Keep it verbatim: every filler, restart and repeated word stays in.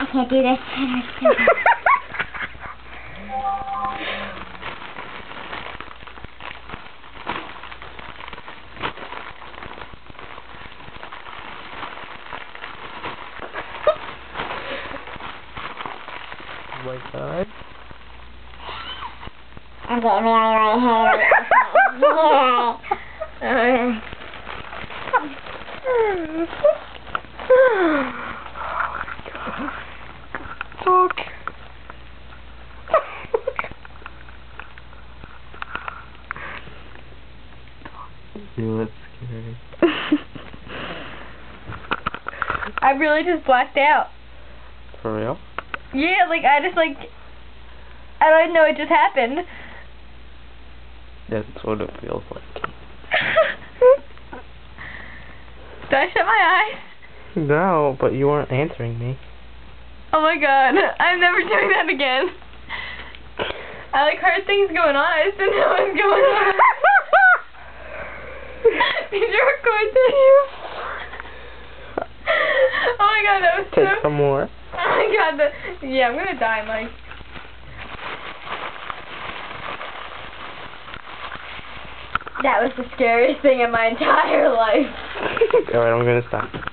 I can't do this. Oh my god. I'm getting really lightheaded. Talk. Ew, that's scary. I really just blacked out. For real? Yeah, like I just like I don't know, it just happened. That's what it feels like. Did I shut my eyes? No, but you weren't answering me. Oh my god, I'm never doing that again. I like heard things going on, I just didn't know what was going on. Did you record this? Oh my god, that was so... Take some more. Oh my god, that... yeah, I'm gonna die, Mike. That was the scariest thing in my entire life. Alright, I'm gonna stop.